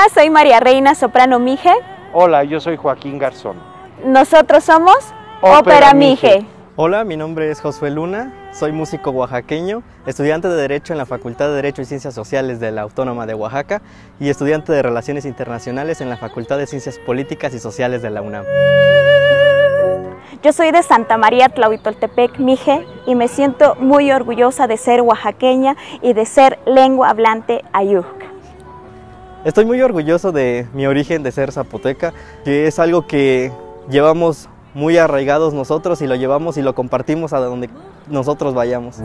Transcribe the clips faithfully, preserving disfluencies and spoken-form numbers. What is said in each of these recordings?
soy María Reina, soprano Mije. Hola, yo soy Joaquín Garzón. Nosotros somos Ópera, Ópera Mije. Mije. Hola, mi nombre es Josué Luna, soy músico oaxaqueño, estudiante de Derecho en la Facultad de Derecho y Ciencias Sociales de la Autónoma de Oaxaca y estudiante de Relaciones Internacionales en la Facultad de Ciencias Políticas y Sociales de la UNAM. Yo soy de Santa María Tlahuitoltepec, Mije, y me siento muy orgullosa de ser oaxaqueña y de ser lengua hablante ayuk. Estoy muy orgulloso de mi origen de ser zapoteca, que es algo que llevamos muy arraigados nosotros y lo llevamos y lo compartimos a donde nosotros vayamos.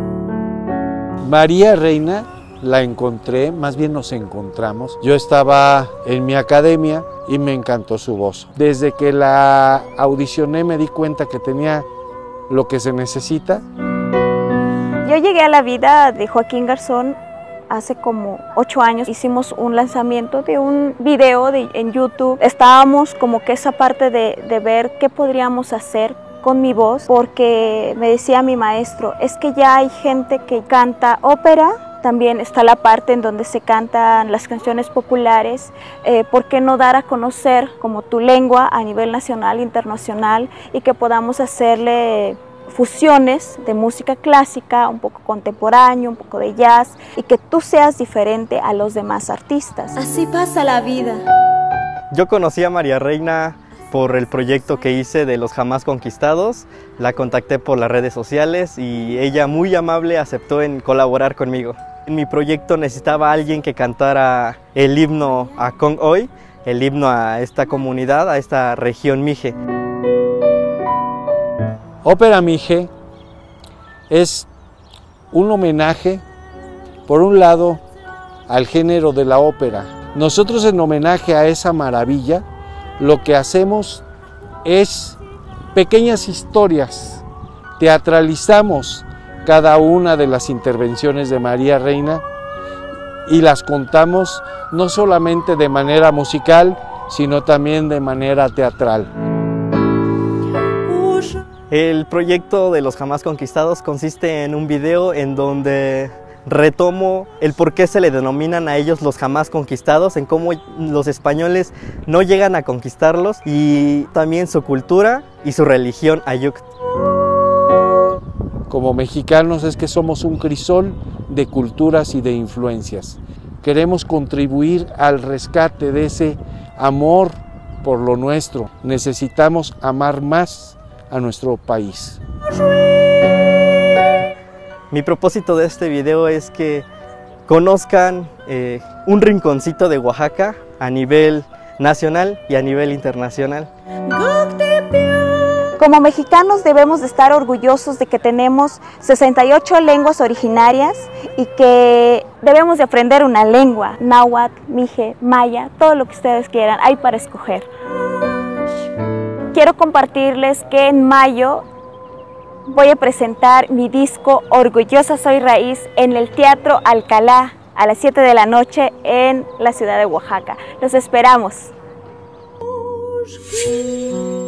María Reina la encontré, más bien nos encontramos. Yo estaba en mi academia y me encantó su voz. Desde que la audicioné me di cuenta que tenía lo que se necesita. Yo llegué a la vida de Joaquín Garzón hace como ocho años. Hicimos un lanzamiento de un video de, en YouTube. Estábamos como que esa parte de, de ver qué podríamos hacer con mi voz, porque me decía mi maestro, es que ya hay gente que canta ópera, también está la parte en donde se cantan las canciones populares, eh, ¿por qué no dar a conocer como tu lengua a nivel nacional e internacional y que podamos hacerle fusiones de música clásica, un poco contemporáneo, un poco de jazz, y que tú seas diferente a los demás artistas? Así pasa la vida. Yo conocí a María Reina por el proyecto que hice de Los Jamás Conquistados. La contacté por las redes sociales y ella muy amable aceptó en colaborar conmigo. En mi proyecto necesitaba a alguien que cantara el himno a Congoy, el himno a esta comunidad, a esta región Mije. Ópera Mije es un homenaje, por un lado, al género de la ópera. Nosotros, en homenaje a esa maravilla, lo que hacemos es pequeñas historias, teatralizamos cada una de las intervenciones de María Reina y las contamos no solamente de manera musical, sino también de manera teatral. El proyecto de Los Jamás Conquistados consiste en un video en donde retomo el por qué se le denominan a ellos los jamás conquistados, en cómo los españoles no llegan a conquistarlos y también su cultura y su religión ayuk. Como mexicanos es que somos un crisol de culturas y de influencias. Queremos contribuir al rescate de ese amor por lo nuestro. Necesitamos amar más a nuestro país. Mi propósito de este video es que conozcan eh, un rinconcito de Oaxaca a nivel nacional y a nivel internacional. Como mexicanos debemos de estar orgullosos de que tenemos sesenta y ocho lenguas originarias y que debemos de aprender una lengua, náhuatl, mije, maya, todo lo que ustedes quieran, hay para escoger. Quiero compartirles que en mayo voy a presentar mi disco Orgullosa Soy Raíz en el Teatro Alcalá a las siete de la noche en la ciudad de Oaxaca. Los esperamos.